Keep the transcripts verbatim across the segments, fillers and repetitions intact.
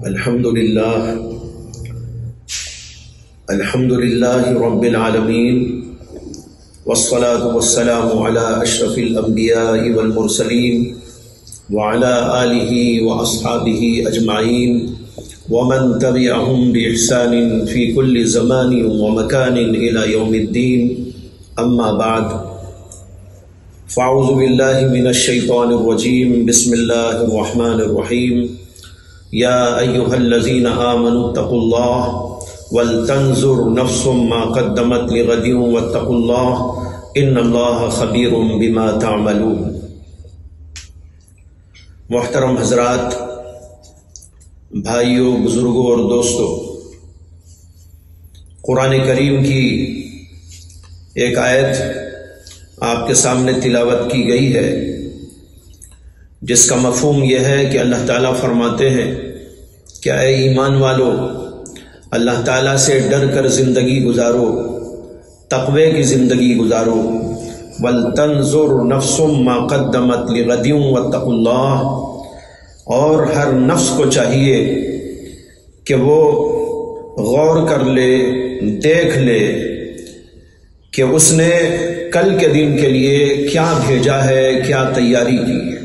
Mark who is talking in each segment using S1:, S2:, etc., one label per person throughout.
S1: الحمد للہ الحمد للہ رب العالمین والصلاة والسلام علی اشرف الانبیاء والمرسلین وعلی آلہ واصحابہ اجمعین ومن تبعهم بإحسان فی کل زمان ومکان الی یوم الدین اما بعد فاعوذ باللہ من الشیطان الرجیم بسم اللہ الرحمن الرحیم یا ایہا الذین آمنوا اتقوا اللہ ولتنظر نفس ما قدمت لغد واتقوا اللہ ان اللہ خبیر بما تعملون۔ محترم حضرات، بھائیوں، بزرگوں اور دوستوں، قرآن کریم کی ایک آیت آپ کے سامنے تلاوت کی گئی ہے جس کا مفہوم یہ ہے کہ اللہ تعالیٰ فرماتے ہیں کہ اے ایمان والو، اللہ تعالیٰ سے ڈر کر زندگی گزارو، تقوی کی زندگی گزارو۔ وَلْتَنْظُرْ نَفْسٌ مَا قَدَّمَتْ لِغَدٍ وَاتَّقُوا اللَّهَ، اور ہر نفس کو چاہیے کہ وہ غور کر لے، دیکھ لے کہ اس نے کل کے دن کے لیے کیا بھیجا ہے، کیا تیاری کی ہے،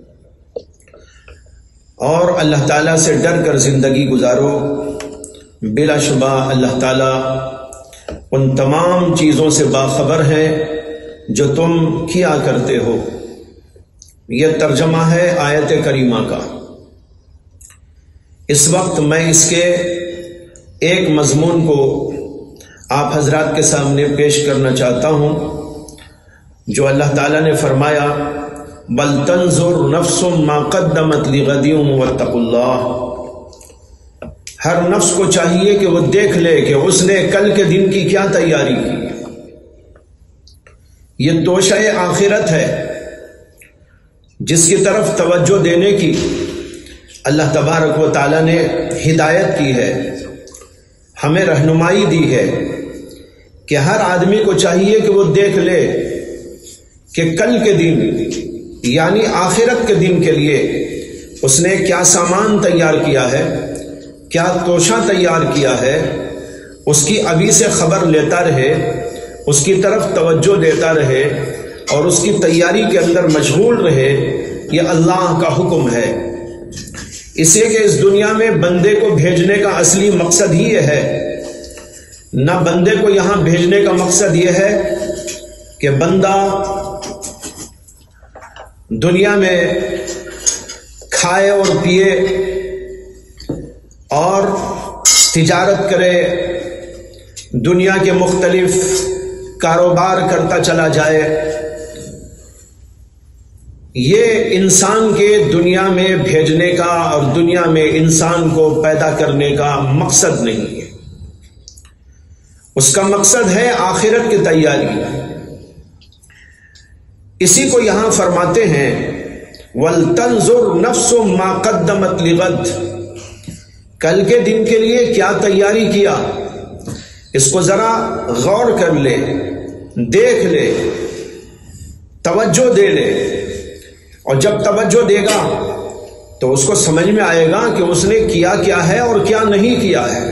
S1: اور اللہ تعالیٰ سے ڈر کر زندگی گزارو۔ بلا شبہ اللہ تعالیٰ ان تمام چیزوں سے باخبر ہے جو تم کیا کرتے ہو۔ یہ ترجمہ ہے آیت کریمہ کا۔ اس وقت میں اس کے ایک مضمون کو آپ حضرات کے سامنے پیش کرنا چاہتا ہوں جو اللہ تعالیٰ نے فرمایا بل تنظر نفس ما قدمت لغد واتقوا اللہ، ہر نفس کو چاہیے کہ وہ دیکھ لے کہ اس نے کل کے دن کی کیا تیاری کی۔ یہ توشہ آخرت ہے جس کی طرف توجہ دینے کی اللہ تبارک و تعالیٰ نے ہدایت کی ہے، ہمیں رہنمائی دی ہے کہ ہر آدمی کو چاہیے کہ وہ دیکھ لے کہ کل کے دن یعنی آخرت کے دن کے لیے اس نے کیا سامان تیار کیا ہے، کیا توشہ تیار کیا ہے، اس کی ابھی سے خبر لیتا رہے، اس کی طرف توجہ دیتا رہے اور اس کی تیاری کے اندر مشغول رہے۔ یہ اللہ کا حکم ہے، اسے کہ اس دنیا میں بندے کو بھیجنے کا اصلی مقصد ہی یہ ہے۔ نہ بندے کو یہاں بھیجنے کا مقصد یہ ہے کہ بندہ دنیا میں کھائے اور پیے اور تجارت کرے، دنیا کے مختلف کاروبار کرتا چلا جائے۔ یہ انسان کے دنیا میں بھیجنے کا اور دنیا میں انسان کو پیدا کرنے کا مقصد نہیں ہے۔ اس کا مقصد ہے آخرت کی تیاری۔ اسی کو یہاں فرماتے ہیں وَلْتَنْظُرْ نَفْسٌ مَا قَدَّمَتْ لِغَدٍ، کل کے دن کے لیے کیا تیاری کیا، اس کو ذرا غور کر لے، دیکھ لے، توجہ دے لے، اور جب توجہ دے گا تو اس کو سمجھ میں آئے گا کہ اس نے کیا کیا ہے اور کیا نہیں کیا ہے۔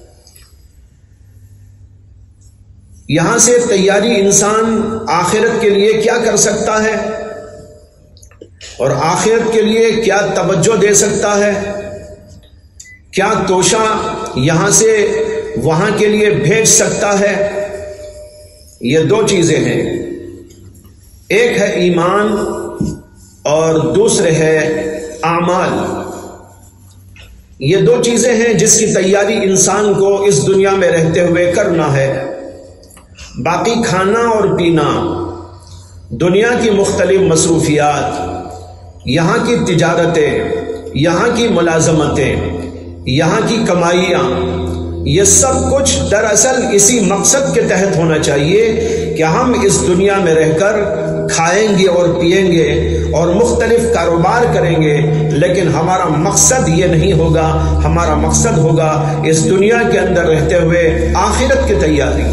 S1: یہاں سے تیاری انسان آخرت کے لیے کیا کر سکتا ہے اور آخرت کے لیے کیا توجہ دے سکتا ہے، کیا توشہ یہاں سے وہاں کے لیے بھیج سکتا ہے۔ یہ دو چیزیں ہیں، ایک ہے ایمان اور دوسرے ہے اعمال۔ یہ دو چیزیں ہیں جس کی تیاری انسان کو اس دنیا میں رہتے ہوئے کرنا ہے۔ باقی کھانا اور پینا، دنیا کی مختلف مصروفیات، یہاں کی تجارتیں، یہاں کی ملازمتیں، یہاں کی کمائیاں، یہ سب کچھ دراصل اسی مقصد کے تحت ہونا چاہیے کہ ہم اس دنیا میں رہ کر کھائیں گے اور پیئیں گے اور مختلف کاروبار کریں گے، لیکن ہمارا مقصد یہ نہیں ہوگا۔ ہمارا مقصد ہوگا اس دنیا کے اندر رہتے ہوئے آخرت کی تیاری۔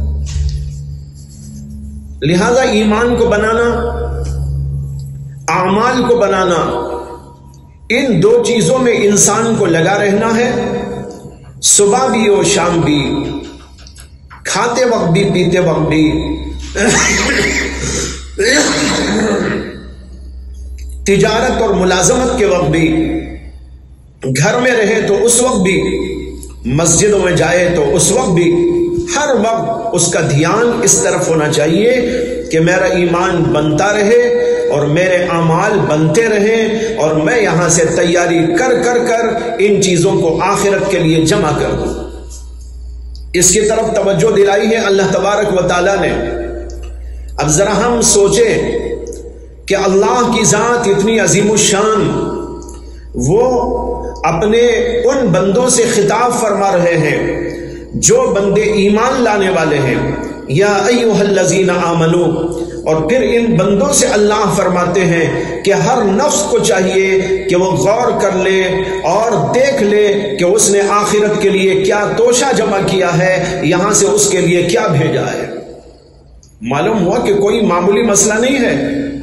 S1: لہذا ایمان کو بنانا، اعمال کو بنانا، ان دو چیزوں میں انسان کو لگا رہنا ہے، صبح بھی اور شام بھی، کھاتے وقت بھی پیتے وقت بھی، تجارت اور ملازمت کے وقت بھی، گھر میں رہے تو اس وقت بھی، مسجدوں میں جائے تو اس وقت بھی، ہر وقت اس کا دھیان اس طرف ہونا چاہیے کہ میرا ایمان بنتا رہے اور میرے اعمال بنتے رہیں اور میں یہاں سے تیاری کر کر کر ان چیزوں کو آخرت کے لیے جمع کر دوں۔ اس کی طرف توجہ دلائی ہے اللہ تبارک و تعالیٰ نے۔ اب ذرا ہم سوچیں کہ اللہ کی ذات اتنی عظیم الشان، وہ اپنے ان بندوں سے خطاب فرما رہے ہیں جو بندے ایمان لانے والے ہیں، یا ایھا الذین آمنو، اور پھر ان بندوں سے اللہ فرماتے ہیں کہ ہر نفس کو چاہیے کہ وہ غور کر لے اور دیکھ لے کہ اس نے آخرت کے لیے کیا توشہ جمع کیا ہے، یہاں سے اس کے لیے کیا بھیجا ہے۔ معلوم ہوا کہ کوئی معمولی مسئلہ نہیں ہے۔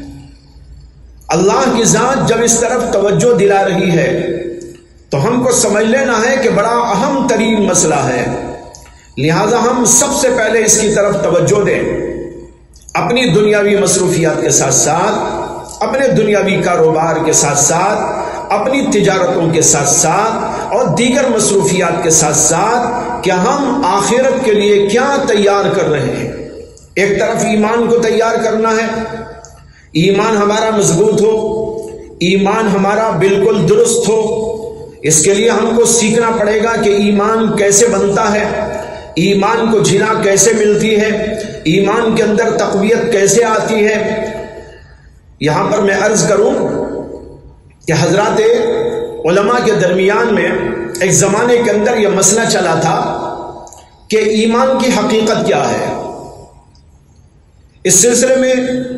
S1: اللہ کی ذات جب اس طرف توجہ دلا رہی ہے تو ہم کو سمجھ لینا ہے کہ بڑا اہم ترین مسئلہ ہے، لہذا ہم سب سے پہلے اس کی طرف توجہ دیں۔ اپنی دنیاوی مصروفیات کے ساتھ ساتھ، اپنے دنیاوی کاروبار کے ساتھ ساتھ، اپنی تجارتوں کے ساتھ ساتھ اور دیگر مصروفیات کے ساتھ ساتھ کہ ہم آخرت کے لیے کیا تیار کر رہے ہیں۔ ایک طرف ایمان کو تیار کرنا ہے، ایمان ہمارا مضبوط ہو، ایمان ہمارا بالکل درست ہو۔ اس کے لیے ہم کو سیکھنا پڑے گا کہ ایمان کیسے بنتا ہے، ایمان کو جھلا کیسے ملتی ہے، ایمان کے اندر تقویت کیسے آتی ہے۔ یہاں پر میں عرض کروں کہ حضرات علماء کے درمیان میں ایک زمانے کے اندر یہ مسئلہ چلا تھا کہ ایمان کی حقیقت کیا ہے۔ اس سلسلے میں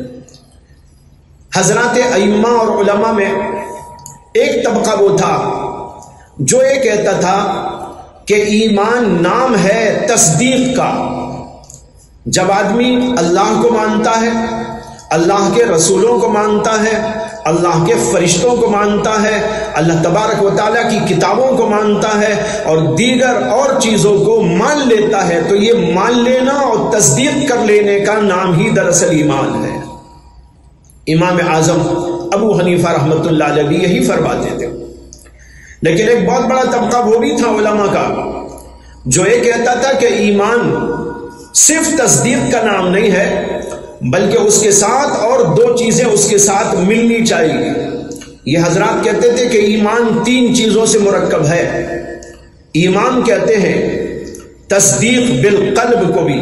S1: حضرات ائمہ اور علماء میں ایک طبقہ وہ تھا جو یہ کہتا تھا کہ ایمان نام ہے تصدیق کا۔ جب آدمی اللہ کو مانتا ہے، اللہ کے رسولوں کو مانتا ہے، اللہ کے فرشتوں کو مانتا ہے، اللہ تبارک و تعالیٰ کی کتابوں کو مانتا ہے اور دیگر اور چیزوں کو مان لیتا ہے، تو یہ مان لینا اور تصدیق کر لینے کا نام ہی دراصل ایمان ہے۔ امام اعظم ابو حنیفہ رحمۃ اللہ علیہ یہی فرماتے تھے۔ لیکن ایک بہت بڑا طبقہ وہ بھی تھا علماء کا جو یہ کہتا تھا کہ ایمان صرف تصدیق کا نام نہیں ہے، بلکہ اس کے ساتھ اور دو چیزیں اس کے ساتھ ملنی چاہیے۔ یہ حضرات کہتے تھے کہ ایمان تین چیزوں سے مرکب ہے۔ ایمان کہتے ہیں تصدیق بالقلب کو بھی،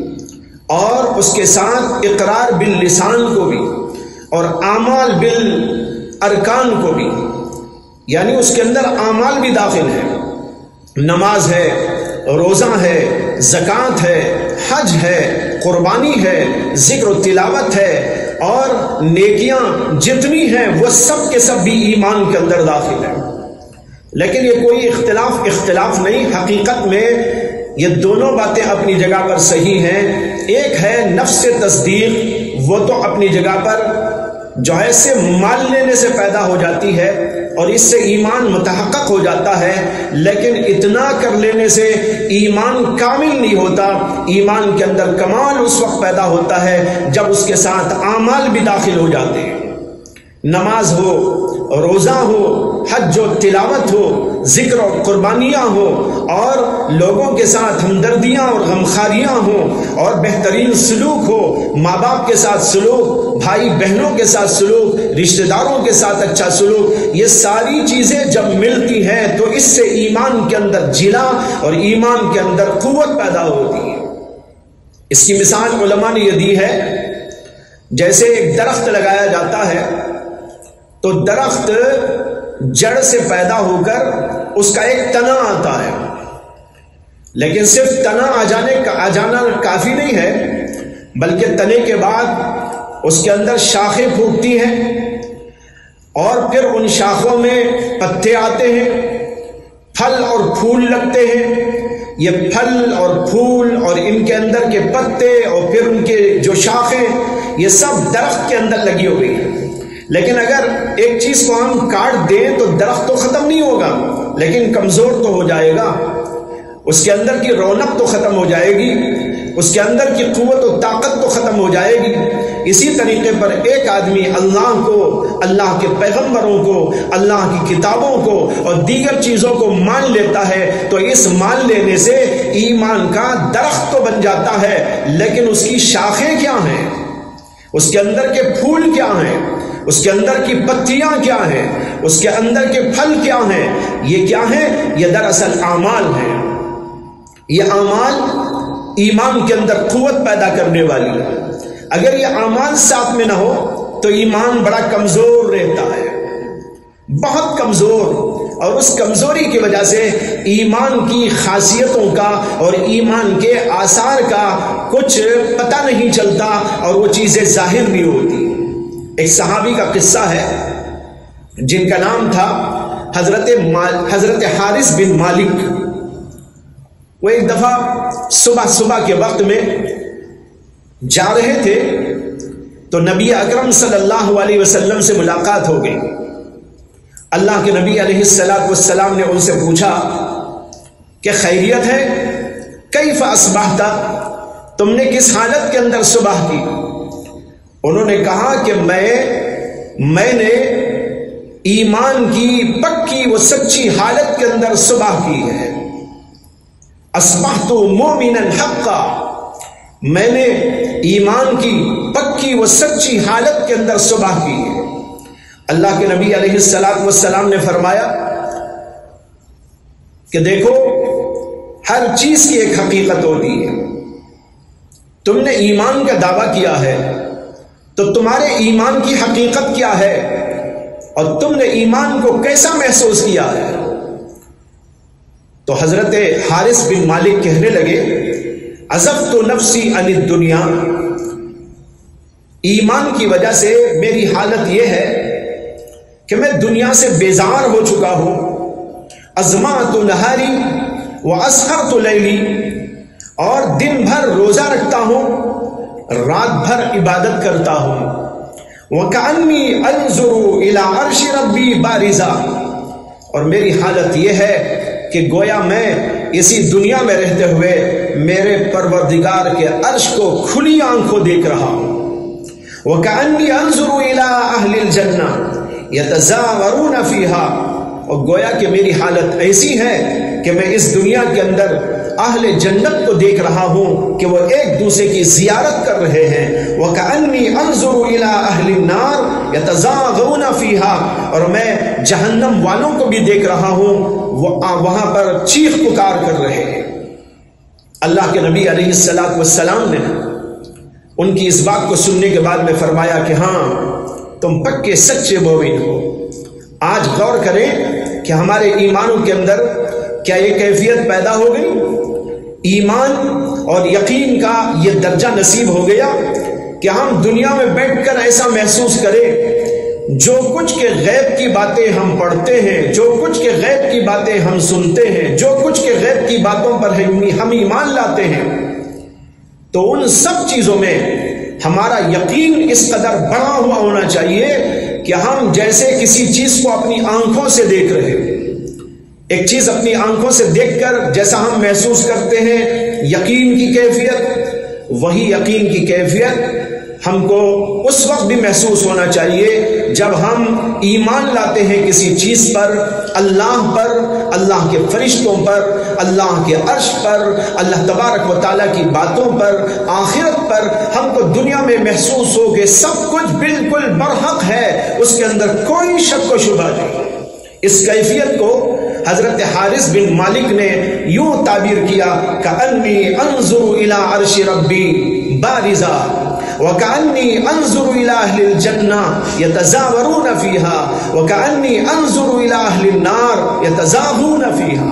S1: اور اس کے ساتھ اقرار باللسان کو بھی، اور اعمال بالارکان کو بھی، یعنی اس کے اندر اعمال بھی داخل ہیں۔ نماز ہے، روزہ ہے، زکوٰۃ ہے، حج ہے، قربانی ہے، ذکر و تلاوت ہے، اور نیکیاں جتنی ہیں وہ سب کے سب بھی ایمان کے اندر داخل ہیں۔ لیکن یہ کوئی اختلاف اختلاف نہیں، حقیقت میں یہ دونوں باتیں اپنی جگہ پر صحیح ہیں۔ ایک ہے نفس تصدیق، وہ تو اپنی جگہ پر جو ہے سے مان لینے سے پیدا ہو جاتی ہے اور اس سے ایمان متحقق ہو جاتا ہے، لیکن اتنا کر لینے سے ایمان کامل نہیں ہوتا۔ ایمان کے اندر کمال اس وقت پیدا ہوتا ہے جب اس کے ساتھ اعمال بھی داخل ہو جاتے ہیں۔ نماز ہو، روزہ ہو، حج و تلاوت ہو، ذکر و قربانیاں ہو، اور لوگوں کے ساتھ ہمدردیاں اور غمخاریاں ہوں، اور بہترین سلوک ہو، ماں باپ کے ساتھ سلوک، بھائی بہنوں کے ساتھ سلوک، رشتہ داروں کے ساتھ اچھا سلوک، یہ ساری چیزیں جب ملتی ہیں تو اس سے ایمان کے اندر جلا اور ایمان کے اندر قوت پیدا ہوتی ہے۔ اس کی مثال علماء نے یہ دی ہے، جیسے ایک درخت لگایا جاتا ہے تو درخت جڑ سے پیدا ہو کر اس کا ایک تنا آتا ہے، لیکن صرف تنا آ جانے کا آ جانا کافی نہیں ہے، بلکہ تنے کے بعد اس کے اندر شاخیں پھوٹتی ہیں، اور پھر ان شاخوں میں پتے آتے ہیں، پھل اور پھول لگتے ہیں۔ یہ پھل اور پھول اور ان کے اندر کے پتے اور پھر ان کے جو شاخیں، یہ سب درخت کے اندر لگی ہوئی ہیں۔ لیکن اگر ایک چیز کو ہم کاٹ دیں تو درخت تو ختم نہیں ہوگا لیکن کمزور تو ہو جائے گا، اس کے اندر کی رونق تو ختم ہو جائے گی، اس کے اندر کی قوت و طاقت تو ختم ہو جائے گی۔ اسی طریقے پر ایک آدمی اللہ کو، اللہ کے پیغمبروں کو، اللہ کی کتابوں کو اور دیگر چیزوں کو مان لیتا ہے تو اس مان لینے سے ایمان کا درخت تو بن جاتا ہے، لیکن اس کی شاخیں کیا ہیں، اس کے اندر کے پھول کیا ہیں، اس کے اندر کی پتیاں کیا ہیں، اس کے اندر کے پھل کیا ہیں، یہ کیا ہیں؟ یہ دراصل اعمال ہیں۔ یہ اعمال ایمان کے اندر قوت پیدا کرنے والی ہے۔ اگر یہ اعمال ساتھ میں نہ ہو تو ایمان بڑا کمزور رہتا ہے، بہت کمزور، اور اس کمزوری کی وجہ سے ایمان کی خاصیتوں کا اور ایمان کے آثار کا کچھ پتہ نہیں چلتا اور وہ چیزیں ظاہر نہیں ہوتی۔ ایک صحابی کا قصہ ہے جن کا نام تھا حضرت حضرت حارث بن مالک۔ وہ ایک دفعہ صبح صبح کے وقت میں جا رہے تھے تو نبی اکرم صلی اللہ علیہ وسلم سے ملاقات ہو گئی۔ اللہ کے نبی علیہ الصلوۃ والسلام نے ان سے پوچھا کہ خیریت ہے؟ کیف اصبحت؟ تم نے کس حالت کے اندر صبح کی؟ انہوں نے کہا کہ میں میں نے ایمان کی پکی و سچی حالت کے اندر صبح کی ہے۔ اصبحت مومنا حقا، میں نے ایمان کی پکی و سچی حالت کے اندر صبح کی ہے۔ اللہ کے نبی علیہ الصلوۃ والسلام نے فرمایا کہ دیکھو، ہر چیز کی ایک حقیقت ہوتی ہے۔ تم نے ایمان کا دعویٰ کیا ہے تو تمہارے ایمان کی حقیقت کیا ہے اور تم نے ایمان کو کیسا محسوس کیا ہے؟ تو حضرت حارث بن مالک کہنے لگے، عزبت نفسی عن الدنیا، ایمان کی وجہ سے میری حالت یہ ہے کہ میں دنیا سے بیزار ہو چکا ہوں۔ ازمعت نہاری واسحرت لیلی، اور دن بھر روزہ رکھتا ہوں، رات بھر عبادت کرتا ہوں۔ وکأنی انظر الی عرش ربی بارزا، اور میری حالت یہ ہے کہ گویا میں اسی دنیا میں رہتے ہوئے میرے پروردگار کے عرش کو کھلی آنکھوں دیکھ رہا ہوں۔ وَكَأَنِّي أَنظُرُ إِلَىٰ أَهْلِ الْجَنَّةِ يَتَزَاوَرُونَ فِيهَا، اور گویا کہ میری حالت ایسی ہے کہ میں اس دنیا کے اندر اہل جنت کو دیکھ رہا ہوں کہ وہ ایک دوسرے کی زیارت کر رہے ہیں۔ وَكَأَنِّي أَنظُرُ إِلَىٰ أَهْلِ النَّارِ يَتَزَاغَوْنَ فِيهَا، اور میں جہنم والوں کو بھی دیکھ رہا ہوں، وہ وہاں پر چیخ پکار کر رہے ہیں۔ اللہ کے نبی علیہ الصلوۃ والسلام نے ان کی اس بات کو سننے کے بعد میں فرمایا کہ ہاں، تم پکے سچے مومن ہو۔ آج غور کریں کہ ہمارے ایمانوں کے اندر کیا یہ کیفیت پیدا ہو گئی؟ ایمان اور یقین کا یہ درجہ نصیب ہو گیا کہ ہم دنیا میں بیٹھ کر ایسا محسوس کریں جو کچھ کے غیب کی باتیں ہم پڑھتے ہیں، جو کچھ کے غیب کی باتیں ہم سنتے ہیں، جو کچھ کے غیب کی باتوں پر ہم ایمان لاتے ہیں، تو ان سب چیزوں میں ہمارا یقین اس قدر بڑا ہوا ہونا چاہیے کہ ہم جیسے کسی چیز کو اپنی آنکھوں سے دیکھ رہے ہیں۔ ایک چیز اپنی آنکھوں سے دیکھ کر جیسا ہم محسوس کرتے ہیں یقین کی کیفیت، وہی یقین کی کیفیت ہم کو اس وقت بھی محسوس ہونا چاہیے جب ہم ایمان لاتے ہیں کسی چیز پر، اللہ پر، اللہ کے فرشتوں پر، اللہ کے عرش پر، اللہ تبارک و تعالیٰ کی باتوں پر، آخرت پر۔ ہم کو دنیا میں محسوس ہو کہ سب کچھ بالکل برحق ہے، اس کے اندر کوئی شک و شبہ نہیں۔ اس کیفیت کو حضرت حارث بن مالک نے یوں تعبیر کیا کأنی انظر الی عرش ربی بارزا وَكَأَنِّي أَنظُرُ إِلَىٰ أَهْلِ الْجَنَّةِ يَتَزَاوَرُونَ فِيهَا وَكَأَنِّي أَنظُرُ إِلَىٰ أَهْلِ النَّارِ يَتَزَاغُونَ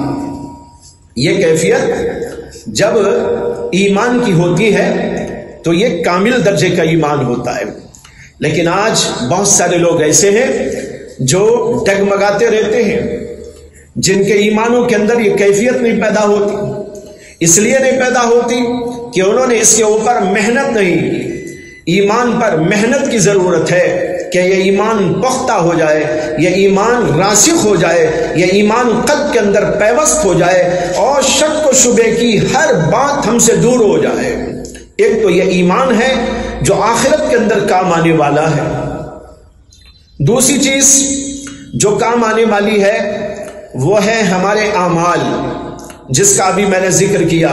S1: فِيهَا۔ یہ کیفیت جب ایمان کی ہوتی ہے تو یہ کامل درجے کا ایمان ہوتا ہے، لیکن آج بہت سارے لوگ ایسے ہیں جو ڈگمگاتے رہتے ہیں، جن کے ایمانوں کے اندر یہ کیفیت نہیں پیدا ہوتی۔ اس لیے نہیں پیدا ہوتی کہ انہوں نے اس کے اوپر محنت نہیں کی۔ ایمان پر محنت کی ضرورت ہے کہ یہ ایمان پختہ ہو جائے، یہ ایمان راسخ ہو جائے، یہ ایمان قلب کے اندر پیوست ہو جائے اور شک و شبے کی ہر بات ہم سے دور ہو جائے۔ ایک تو یہ ایمان ہے جو آخرت کے اندر کام آنے والا ہے۔ دوسری چیز جو کام آنے والی ہے وہ ہے ہمارے اعمال، جس کا ابھی میں نے ذکر کیا۔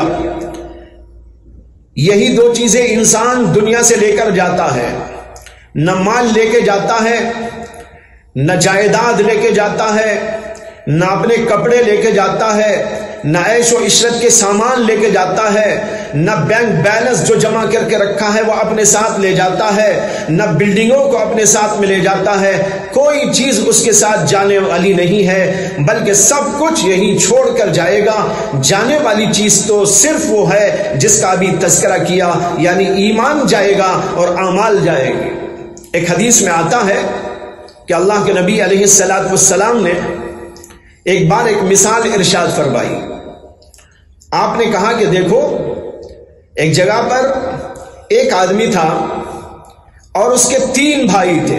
S1: یہی دو چیزیں انسان دنیا سے لے کر جاتا ہے، نہ مال لے کے جاتا ہے، نہ جائیداد لے کے جاتا ہے، نہ اپنے کپڑے لے کے جاتا ہے، نہ عیش و عشرت کے سامان لے کے جاتا ہے، نہ بینک بیلنس جو جمع کر کے رکھا ہے وہ اپنے ساتھ لے جاتا ہے، نہ بلڈنگوں کو اپنے ساتھ میں لے جاتا ہے۔ کوئی چیز اس کے ساتھ جانے والی نہیں ہے، بلکہ سب کچھ یہی چھوڑ کر جائے گا۔ جانے والی چیز تو صرف وہ ہے جس کا ابھی تذکرہ کیا، یعنی ایمان جائے گا اور اعمال جائے گے۔ ایک حدیث میں آتا ہے کہ اللہ کے نبی علیہ الصلاۃ والسلام نے ایک بار ایک مثال ارشاد فرمائی۔ آپ نے کہا کہ دیکھو، ایک جگہ پر ایک آدمی تھا اور اس کے تین بھائی تھے۔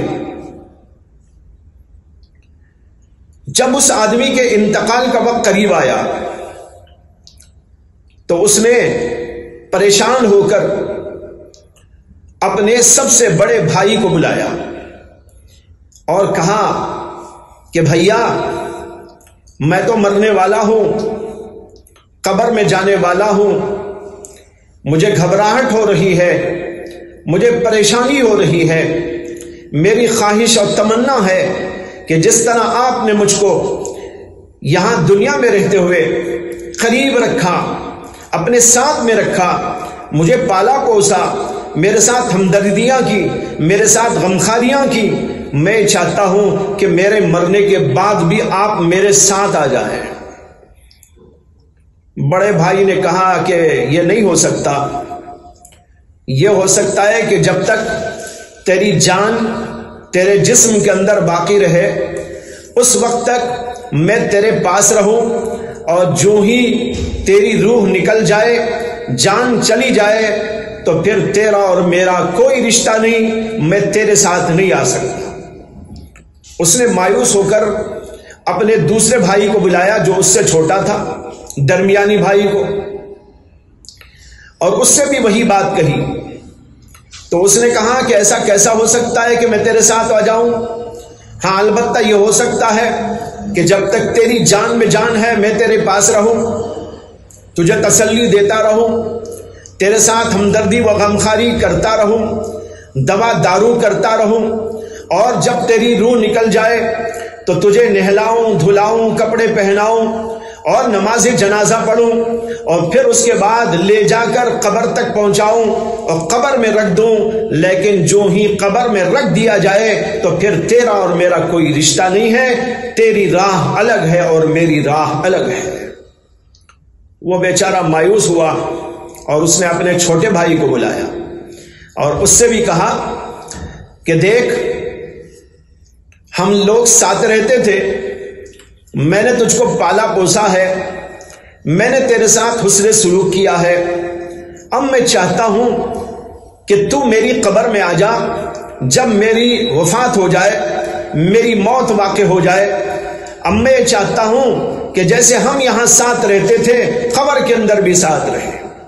S1: جب اس آدمی کے انتقال کا وقت قریب آیا تو اس نے پریشان ہو کر اپنے سب سے بڑے بھائی کو بلایا اور کہا کہ بھیا، میں تو مرنے والا ہوں، قبر میں جانے والا ہوں، مجھے گھبراہٹ ہو رہی ہے، مجھے پریشانی ہو رہی ہے، میری خواہش اور تمنا ہے کہ جس طرح آپ نے مجھ کو یہاں دنیا میں رہتے ہوئے قریب رکھا، اپنے ساتھ میں رکھا، مجھے پالا پوسا، میرے ساتھ ہمدردیاں کی، میرے ساتھ غمخاریاں کی، میں چاہتا ہوں کہ میرے مرنے کے بعد بھی آپ میرے ساتھ آ جائیں۔ بڑے بھائی نے کہا کہ یہ نہیں ہو سکتا، یہ ہو سکتا ہے کہ جب تک تیری جان تیرے جسم کے اندر باقی رہے اس وقت تک میں تیرے پاس رہوں، اور جو ہی تیری روح نکل جائے، جان چلی جائے، تو پھر تیرا اور میرا کوئی رشتہ نہیں، میں تیرے ساتھ نہیں آ سکتا۔ اس نے مایوس ہو کر اپنے دوسرے بھائی کو بلایا جو اس سے چھوٹا تھا، درمیانی بھائی کو، اور اس سے بھی وہی بات کہی۔ تو اس نے کہا کہ ایسا کیسا ہو سکتا ہے کہ میں تیرے ساتھ آ جاؤں؟ ہاں البتہ یہ ہو سکتا ہے کہ جب تک تیری جان میں جان ہے میں تیرے پاس رہوں، تجھے تسلی دیتا رہوں، تیرے ساتھ ہمدردی و غمخاری کرتا رہوں، دوا دارو کرتا رہوں، اور جب تیری روح نکل جائے تو تجھے نہلاؤں، دھلاؤں، کپڑے پہناؤں اور نماز جنازہ پڑھوں، اور پھر اس کے بعد لے جا کر قبر تک پہنچاؤں اور قبر میں رکھ دوں۔ لیکن جو ہی قبر میں رکھ دیا جائے تو پھر تیرا اور میرا کوئی رشتہ نہیں ہے، تیری راہ الگ ہے اور میری راہ الگ ہے۔ وہ بیچارہ مایوس ہوا اور اس نے اپنے چھوٹے بھائی کو بلایا اور اس سے بھی کہا کہ دیکھ، ہم لوگ ساتھ رہتے تھے، میں نے تجھ کو پالا پوسا ہے، میں نے تیرے ساتھ حسن سلوک کیا ہے، اب میں چاہتا ہوں کہ تو میری قبر میں آ جا، جب میری وفات ہو جائے، میری موت واقع ہو جائے، اب میں چاہتا ہوں کہ جیسے ہم یہاں ساتھ رہتے تھے قبر کے اندر بھی ساتھ رہے۔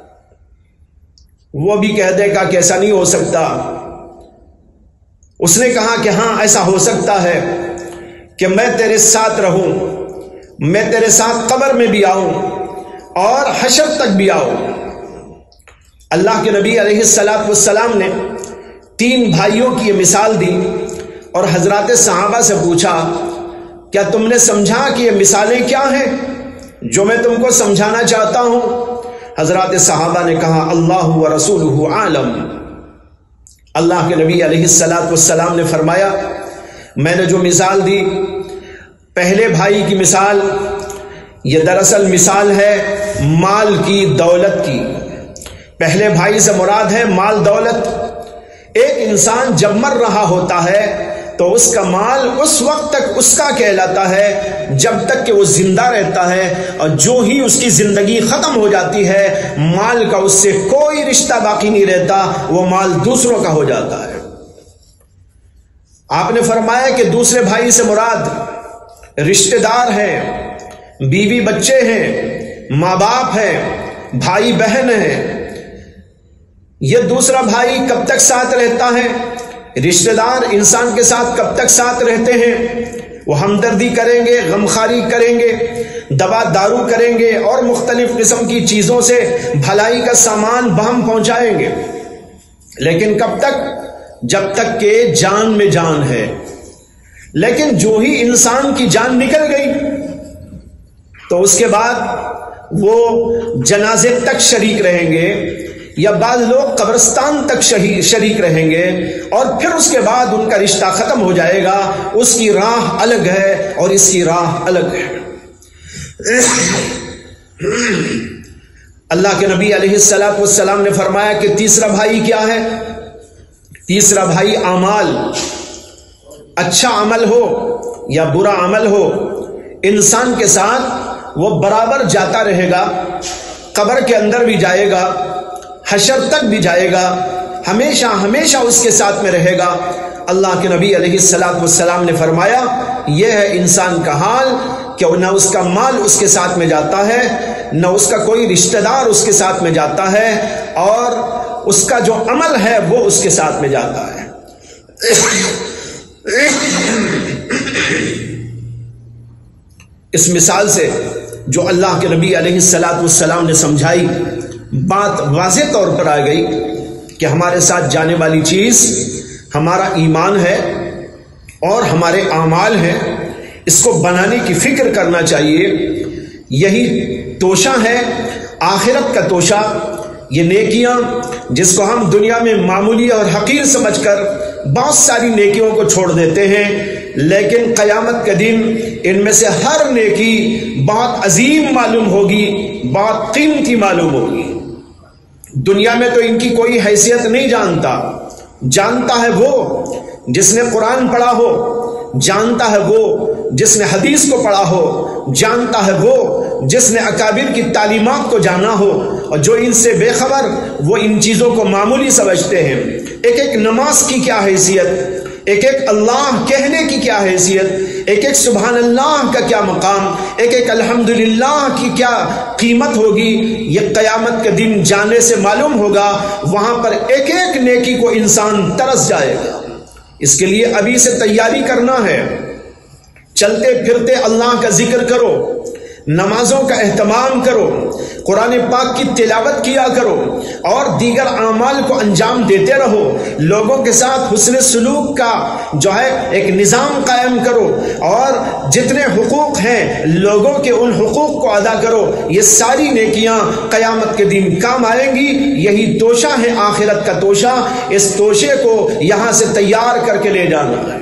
S1: وہ بھی کہہ دے گا کہ ایسا نہیں ہو سکتا۔ اس نے کہا کہ ہاں ایسا ہو سکتا ہے کہ میں تیرے ساتھ رہوں، میں تیرے ساتھ قبر میں بھی آؤں اور حشر تک بھی آؤں۔ اللہ کے نبی علیہ الصلاۃ والسلام نے تین بھائیوں کی یہ مثال دی اور حضرات صحابہ سے پوچھا، کیا تم نے سمجھا کہ یہ مثالیں کیا ہیں جو میں تم کو سمجھانا چاہتا ہوں؟ حضرات صحابہ نے کہا اللہ و رسولہ عالم۔ اللہ کے نبی علیہ الصلاۃ والسلام نے فرمایا، میں نے جو مثال دی، پہلے بھائی کی مثال، یہ دراصل مثال ہے مال کی، دولت کی۔ پہلے بھائی سے مراد ہے مال دولت۔ ایک انسان جب مر رہا ہوتا ہے تو اس کا مال اس وقت تک اس کا کہلاتا ہے جب تک کہ وہ زندہ رہتا ہے، اور جو ہی اس کی زندگی ختم ہو جاتی ہے مال کا اس سے کوئی رشتہ باقی نہیں رہتا، وہ مال دوسروں کا ہو جاتا ہے۔ آپ نے فرمایا کہ دوسرے بھائی سے مراد رشتہ دار ہیں، بیوی بچے ہیں، ماں باپ ہیں، بھائی بہن ہیں۔ یہ دوسرا بھائی کب تک ساتھ رہتا ہے؟ رشتہ دار انسان کے ساتھ کب تک ساتھ رہتے ہیں؟ وہ ہمدردی کریں گے، غمخواری کریں گے، دوا دارو کریں گے اور مختلف قسم کی چیزوں سے بھلائی کا سامان بہم پہنچائیں گے، لیکن کب تک؟ جب تک کہ جان میں جان ہے۔ لیکن جو ہی انسان کی جان نکل گئی تو اس کے بعد وہ جنازے تک شریک رہیں گے، یا بعض لوگ قبرستان تک شریک رہیں گے، اور پھر اس کے بعد ان کا رشتہ ختم ہو جائے گا۔ اس کی راہ الگ ہے اور اس کی راہ الگ ہے۔ اللہ کے نبی علیہ الصلوۃ والسلام نے فرمایا کہ تیسرا بھائی کیا ہے؟ تیسرا بھائی اعمال، اچھا عمل ہو یا برا عمل ہو، انسان کے ساتھ وہ برابر جاتا رہے گا، قبر کے اندر بھی جائے گا، حشر تک بھی جائے گا، ہمیشہ ہمیشہ اس کے ساتھ میں رہے گا۔ اللہ کے نبی علیہ الصلوۃ والسلام نے فرمایا یہ ہے انسان کا حال کہ نہ اس کا مال اس کے ساتھ میں جاتا ہے، نہ اس کا کوئی رشتہ دار اس کے ساتھ میں جاتا ہے، اور اس کا جو عمل ہے وہ اس کے ساتھ میں جاتا ہے۔ اس مثال سے جو اللہ کے نبی علیہ الصلوۃ والسلام نے سمجھائی، بات واضح طور پر آ گئی کہ ہمارے ساتھ جانے والی چیز ہمارا ایمان ہے اور ہمارے اعمال ہیں، اس کو بنانے کی فکر کرنا چاہیے۔ یہی توشہ ہے، آخرت کا توشہ، یہ نیکیاں جس کو ہم دنیا میں معمولی اور حقیر سمجھ کر بہت ساری نیکیوں کو چھوڑ دیتے ہیں، لیکن قیامت کے دن ان میں سے ہر نیکی بہت عظیم معلوم ہوگی، بہت قیمتی معلوم ہوگی۔ دنیا میں تو ان کی کوئی حیثیت نہیں جانتا، جانتا ہے وہ جس نے قرآن پڑھا ہو، جانتا ہے وہ جس نے حدیث کو پڑھا ہو، جانتا ہے وہ جس نے اکابر کی تعلیمات کو جانا ہو، اور جو ان سے بے خبر وہ ان چیزوں کو معمولی سمجھتے ہیں۔ ایک ایک نماز کی کیا حیثیت، ایک ایک اللہ کہنے کی کیا حیثیت، ایک ایک سبحان اللہ کا کیا مقام، ایک ایک الحمدللہ کی کیا قیمت ہوگی، یہ قیامت کے دن جانے سے معلوم ہوگا۔ وہاں پر ایک ایک نیکی کو انسان ترس جائے گا۔ اس کے لیے ابھی سے تیاری کرنا ہے، چلتے پھرتے اللہ کا ذکر کرو، نمازوں کا اہتمام کرو، قرآن پاک کی تلاوت کیا کرو، اور دیگر اعمال کو انجام دیتے رہو۔ لوگوں کے ساتھ حسن سلوک کا جو ہے ایک نظام قائم کرو، اور جتنے حقوق ہیں لوگوں کے ان حقوق کو ادا کرو۔ یہ ساری نیکیاں قیامت کے دن کام آئیں گی۔ یہی توشہ ہے آخرت کا توشہ۔ اس توشے کو یہاں سے تیار کر کے لے جانا ہے۔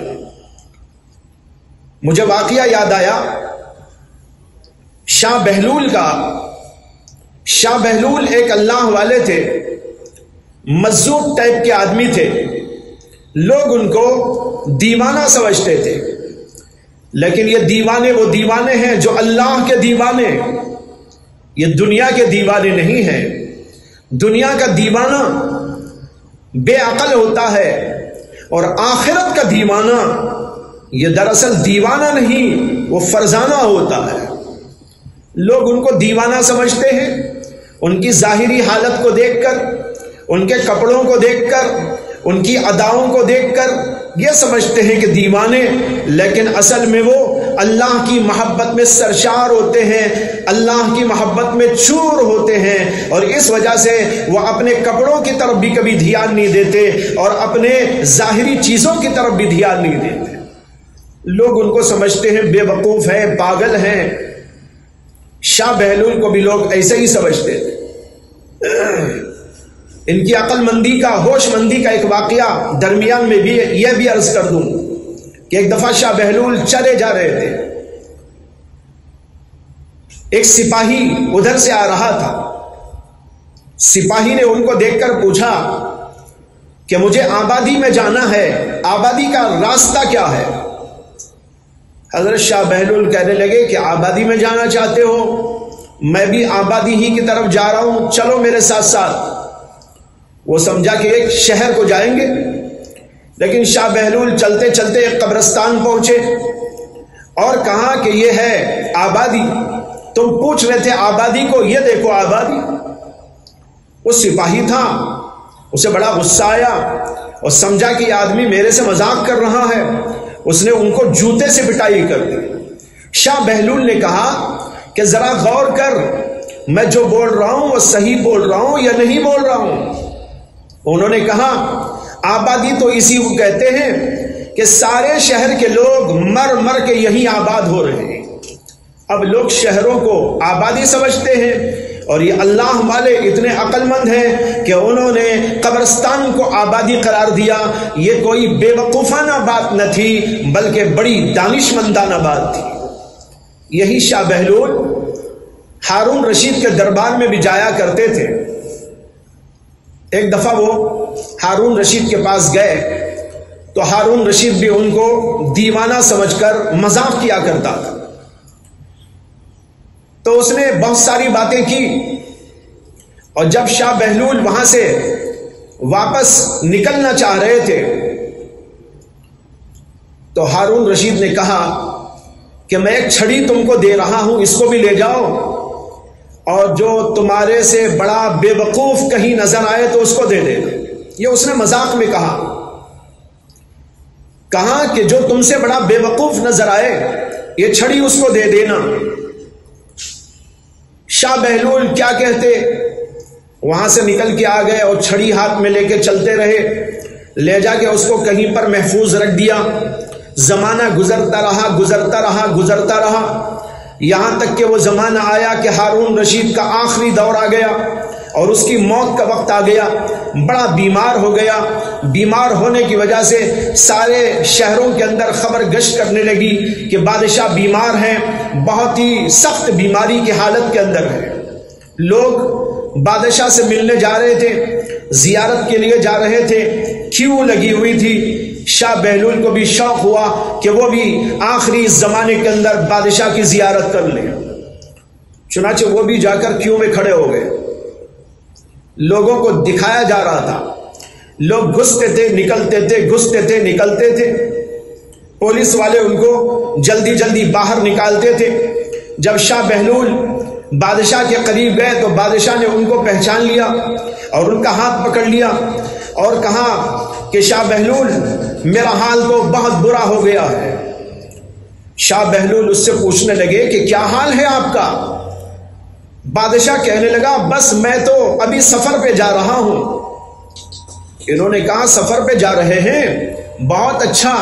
S1: مجھے واقعہ یاد آیا شاہ بہلول کا۔ شاہ بہلول ایک اللہ والے تھے، مزدور ٹائپ کے آدمی تھے، لوگ ان کو دیوانہ سمجھتے تھے، لیکن یہ دیوانے وہ دیوانے ہیں جو اللہ کے دیوانے، یہ دنیا کے دیوانے نہیں ہیں۔ دنیا کا دیوانہ بے عقل ہوتا ہے، اور آخرت کا دیوانہ یہ دراصل دیوانہ نہیں، وہ فرزانہ ہوتا ہے۔ لوگ ان کو دیوانہ سمجھتے ہیں، ان کی ظاہری حالت کو دیکھ کر، ان کے کپڑوں کو دیکھ کر، ان کی اداؤں کو دیکھ کر یہ سمجھتے ہیں کہ دیوانے، لیکن اصل میں وہ اللہ کی محبت میں سرشار ہوتے ہیں، اللہ کی محبت میں چور ہوتے ہیں، اور اس وجہ سے وہ اپنے کپڑوں کی طرف بھی کبھی دھیان نہیں دیتے اور اپنے ظاہری چیزوں کی طرف بھی دھیان نہیں دیتے۔ لوگ ان کو سمجھتے ہیں بے وقوف ہیں، پاگل ہیں۔ شاہ بہلول کو بھی لوگ ایسے ہی سمجھتے تھے۔ ان کی عقل مندی کا، ہوش مندی کا ایک واقعہ درمیان میں بھی یہ بھی عرض کر دوں کہ ایک دفعہ شاہ بہلول چلے جا رہے تھے، ایک سپاہی ادھر سے آ رہا تھا۔ سپاہی نے ان کو دیکھ کر پوچھا کہ مجھے آبادی میں جانا ہے، آبادی کا راستہ کیا ہے؟ حضرت شاہ بہلول کہنے لگے کہ آبادی میں جانا چاہتے ہو؟ میں بھی آبادی ہی کی طرف جا رہا ہوں، چلو میرے ساتھ ساتھ۔ وہ سمجھا کہ ایک شہر کو جائیں گے، لیکن شاہ بہلول چلتے چلتے ایک قبرستان پہنچے اور کہا کہ یہ ہے آبادی، تم پوچھ رہے تھے آبادی کو، یہ دیکھو آبادی۔ وہ سپاہی تھا، اسے بڑا غصہ آیا اور سمجھا کہ یہ آدمی میرے سے مذاق کر رہا ہے، اس نے ان کو جوتے سے پٹائی کر دی۔ شاہ بہلول نے کہا کہ ذرا غور کر، میں جو بول رہا ہوں وہ صحیح بول رہا ہوں یا نہیں بول رہا ہوں؟ انہوں نے کہا آبادی تو اسی کو کہتے ہیں کہ سارے شہر کے لوگ مر مر کے یہیں آباد ہو رہے ہیں۔ اب لوگ شہروں کو آبادی سمجھتے ہیں اور یہ اللہ والے اتنے عقل مند ہیں کہ انہوں نے قبرستان کو آبادی قرار دیا۔ یہ کوئی بے وقوفانہ بات نہ تھی بلکہ بڑی دانش مندانہ بات تھی۔ یہی شاہ بہلول ہارون رشید کے دربار میں بھی جایا کرتے تھے۔ ایک دفعہ وہ ہارون رشید کے پاس گئے تو ہارون رشید بھی ان کو دیوانہ سمجھ کر مذاق کیا کرتا تھا، تو اس نے بہت ساری باتیں کی، اور جب شاہ بہلول وہاں سے واپس نکلنا چاہ رہے تھے تو ہارون رشید نے کہا کہ میں ایک چھڑی تم کو دے رہا ہوں، اس کو بھی لے جاؤ، اور جو تمہارے سے بڑا بے وقوف کہیں نظر آئے تو اس کو دے دے۔ یہ اس نے مذاق میں کہا کہا کہ جو تم سے بڑا بے وقوف نظر آئے یہ چھڑی اس کو دے دینا۔ شاہ بہلول کیا کہتے، وہاں سے نکل کے آ گئے اور چھڑی ہاتھ میں لے کے چلتے رہے، لے جا کے اس کو کہیں پر محفوظ رکھ دیا۔ زمانہ گزرتا رہا گزرتا رہا گزرتا رہا یہاں تک کہ وہ زمانہ آیا کہ ہارون رشید کا آخری دور آ گیا اور اس کی موت کا وقت آ گیا۔ بڑا بیمار ہو گیا، بیمار ہونے کی وجہ سے سارے شہروں کے اندر خبر گشت کرنے لگی کہ بادشاہ بیمار ہیں، بہت ہی سخت بیماری کی حالت کے اندر ہے۔ لوگ بادشاہ سے ملنے جا رہے تھے، زیارت کے لیے جا رہے تھے، کیوں لگی ہوئی تھی۔ شاہ بہلول کو بھی شوق ہوا کہ وہ بھی آخری زمانے کے اندر بادشاہ کی زیارت کر لیں، چنانچہ وہ بھی جا کر کیوں میں کھڑے ہو گئے۔ لوگوں کو دکھایا جا رہا تھا، لوگ گھستے تھے نکلتے تھے گھستے تھے نکلتے تھے، پولیس والے ان کو جلدی جلدی باہر نکالتے تھے۔ جب شاہ بہلول بادشاہ کے قریب گئے تو بادشاہ نے ان کو پہچان لیا اور ان کا ہاتھ پکڑ لیا اور کہا کہ شاہ بہلول میرا حال تو بہت برا ہو گیا ہے۔ شاہ بہلول اس سے پوچھنے لگے کہ کیا حال ہے آپ کا؟ بادشاہ کہنے لگا بس میں تو ابھی سفر پہ جا رہا ہوں۔ انہوں نے کہا سفر پہ جا رہے ہیں، بہت اچھا،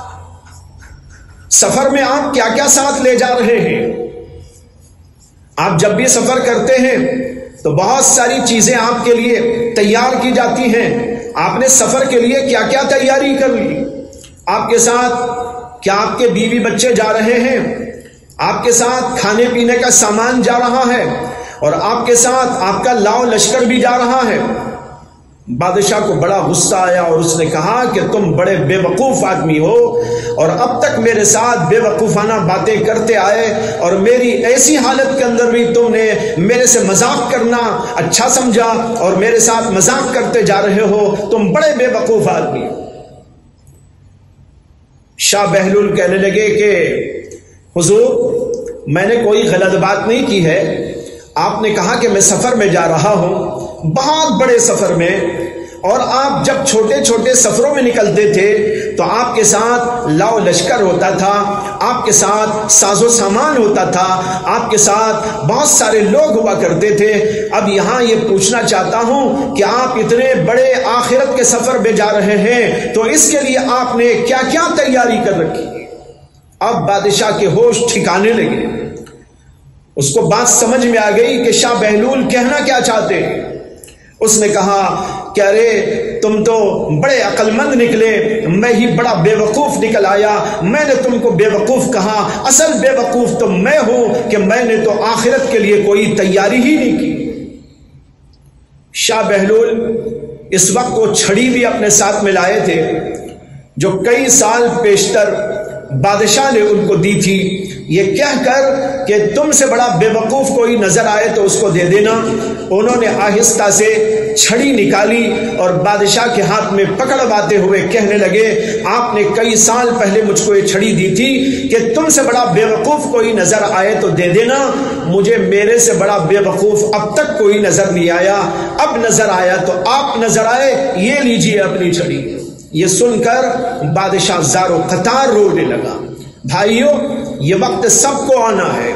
S1: سفر میں آپ کیا کیا ساتھ لے جا رہے ہیں؟ آپ جب بھی سفر کرتے ہیں تو بہت ساری چیزیں آپ کے لیے تیار کی جاتی ہیں، آپ نے سفر کے لیے کیا کیا تیاری کر لی؟ آپ کے ساتھ کیا آپ کے بیوی بچے جا رہے ہیں؟ آپ کے ساتھ کھانے پینے کا سامان جا رہا ہے اور آپ کے ساتھ آپ کا لاؤ لشکر بھی جا رہا ہے۔ بادشاہ کو بڑا غصہ آیا اور اس نے کہا کہ تم بڑے بے وقوف آدمی ہو اور اب تک میرے ساتھ بے وقوفانہ باتیں کرتے آئے اور میری ایسی حالت کے اندر بھی تم نے میرے سے مذاق کرنا اچھا سمجھا اور میرے ساتھ مذاق کرتے جا رہے ہو، تم بڑے بے وقوف آدمی ہو۔ شاہ بہلول کہنے لگے کہ حضور میں نے کوئی غلط بات نہیں کی ہے، آپ نے کہا کہ میں سفر میں جا رہا ہوں، بہت بڑے سفر میں، اور آپ جب چھوٹے چھوٹے سفروں میں نکلتے تھے تو آپ کے ساتھ لاؤ لشکر ہوتا تھا، آپ کے ساتھ ساز و سامان ہوتا تھا، آپ کے ساتھ بہت سارے لوگ ہوا کرتے تھے۔ اب یہاں یہ پوچھنا چاہتا ہوں کہ آپ اتنے بڑے آخرت کے سفر میں جا رہے ہیں تو اس کے لیے آپ نے کیا کیا تیاری کر رکھی؟ اب بادشاہ کے ہوش ٹھکانے لگے، اس کو بات سمجھ میں آ گئی کہ شاہ بہلول کہنا کیا چاہتے ہیں۔ اس نے کہا کہ ارے تم تو بڑے عقل مند نکلے، میں ہی بڑا بے وقوف نکل آیا، میں نے تم کو بے وقوف کہا، اصل بے وقوف تو میں ہوں کہ میں نے تو آخرت کے لیے کوئی تیاری ہی نہیں کی۔ شاہ بہلول اس وقت وہ چھڑی بھی اپنے ساتھ میں لائے تھے جو کئی سال پیشتر بادشاہ نے ان کو دی تھی، یہ کہہ کر کہ تم سے بڑا بے وقوف کوئی نظر آئے تو اس کو دے دینا۔ انہوں نے آہستہ سے چھڑی نکالی اور بادشاہ کے ہاتھ میں پکڑواتے ہوئے کہنے لگے آپ نے کئی سال پہلے مجھ کو یہ چھڑی دی تھی کہ تم سے بڑا بے وقوف کوئی نظر آئے تو دے دینا، مجھے میرے سے بڑا بے وقوف اب تک کوئی نظر نہیں آیا، اب نظر آیا تو آپ نظر آئے، یہ لیجیے اپنی چھڑی۔ یہ سن کر بادشاہ زار و قطار رونے لگا۔ بھائیو، یہ وقت سب کو آنا ہے،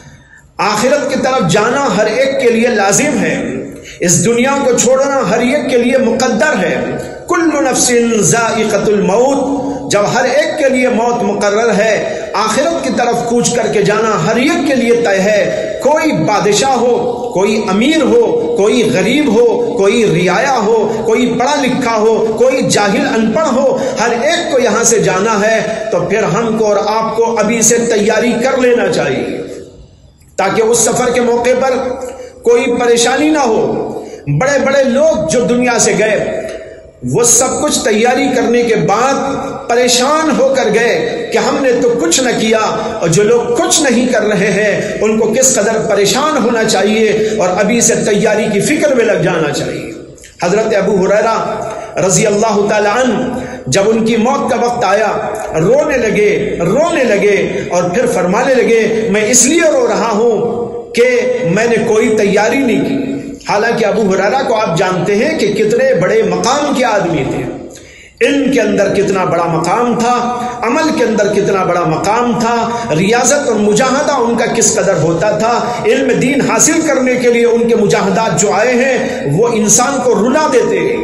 S1: آخرت کی طرف جانا ہر ایک کے لیے لازم ہے، اس دنیا کو چھوڑنا ہر ایک کے لیے مقدر ہے۔ کل نفس ذائقۃ الموت، جب ہر ایک کے لیے موت مقرر ہے، آخرت کی طرف کوچ کر کے جانا ہر ایک کے لیے طے ہے۔ کوئی بادشاہ ہو، کوئی امیر ہو، کوئی غریب ہو، کوئی رعایا ہو، کوئی پڑھا لکھا ہو، کوئی جاہل ان پڑھ ہو، ہر ایک کو یہاں سے جانا ہے۔ تو پھر ہم کو اور آپ کو ابھی سے تیاری کر لینا چاہیے تاکہ اس سفر کے موقع پر کوئی پریشانی نہ ہو۔ بڑے بڑے لوگ جو دنیا سے گئے وہ سب کچھ تیاری کرنے کے بعد پریشان ہو کر گئے کہ ہم نے تو کچھ نہ کیا، اور جو لوگ کچھ نہیں کر رہے ہیں ان کو کس قدر پریشان ہونا چاہیے اور ابھی سے تیاری کی فکر میں لگ جانا چاہیے۔ حضرت ابو ہریرہ رضی اللہ تعالی عنہ جب ان کی موت کا وقت آیا رونے لگے رونے لگے اور پھر فرمانے لگے میں اس لیے رو رہا ہوں کہ میں نے کوئی تیاری نہیں کی۔ حالانکہ ابو ہریرہ کو آپ جانتے ہیں کہ کتنے بڑے مقام کے آدمی تھے، علم کے اندر کتنا بڑا مقام تھا، عمل کے اندر کتنا بڑا مقام تھا، ریاضت اور مجاہدہ ان کا کس قدر ہوتا تھا، علم دین حاصل کرنے کے لیے ان کے مجاہدات جو آئے ہیں وہ انسان کو رلا دیتے ہیں۔